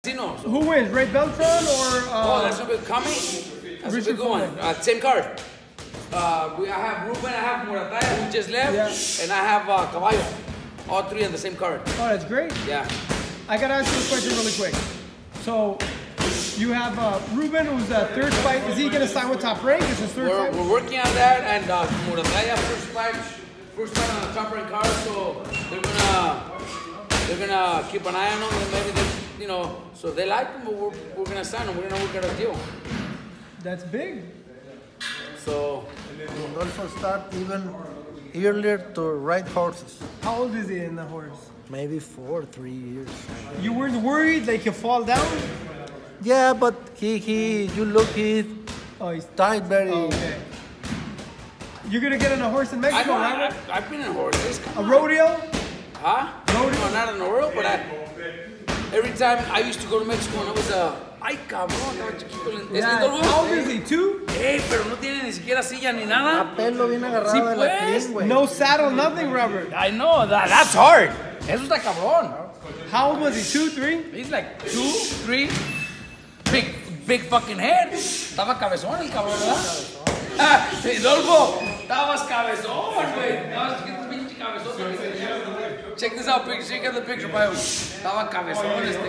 Who wins, Ray Beltran or? Oh, that's a big Commy. That's a big one. Same card. I have Ruben, I have Murataya, who just left, and I have Caballo. All three on the same card. Oh, that's great. Yeah. I gotta ask you a question really quick. So, you have Ruben, who's the third fight. Is he gonna sign with Top Rank? Is his third fight? We're working on that, and Murataya first fight on the Top Rank card. So they're gonna keep an eye on him, and maybe they, so they like him, but we're gonna sign him. We're gonna work out a deal. That's big. So Rodolfo start even earlier to ride horses. How old is he in the horse? Maybe 3 years. You weren't worried like he'll fall down? Yeah, but he's tied very. Oh, okay. You're gonna get on a horse in Mexico, right? I've been in horses. A rodeo? Huh? Rodeo? No, not in the world, but every time I used to go to Mexico and I was ay cabrón, estaba chiquito. How old is he? 2? Pero no tiene ni siquiera silla ni nada. A pelo bien agarrado de la crin, güey. No saddle, nothing, Robert. I know, that's hard. Eso está cabrón. How old was he? 2, 3? He's like 2, 3. Big fucking head. Estaba cabezón el cabrón, ¿verdad? Rodolfo, estabas cabezón, güey. Estabas pinche cabezón. Check this out, check out the picture, bro. Estaba cabezón este.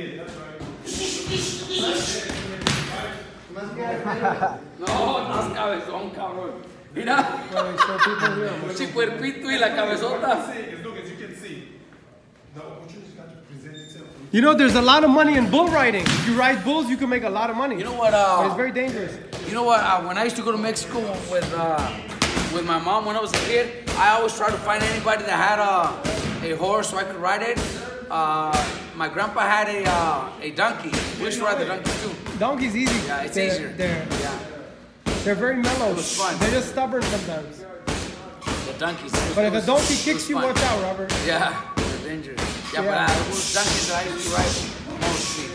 No, estás cabezón, cabrón. Mira. Chicuerpito y la cabezota. You know, there's a lot of money in bull riding. If you ride bulls, you can make a lot of money. You know what? But it's very dangerous. You know what? When I used to go to Mexico with my mom when I was a kid, I always tried to find anybody that had a horse so I could ride it. My grandpa had a donkey. We used to ride the donkey too. Donkey's easy. Yeah, it's easier. They're very mellow. It was fun. They're just stubborn sometimes. The donkeys. But if a donkey kicks you, watch out, Robert. Yeah, they're dangerous. Yeah, but those donkeys that I used to ride mostly.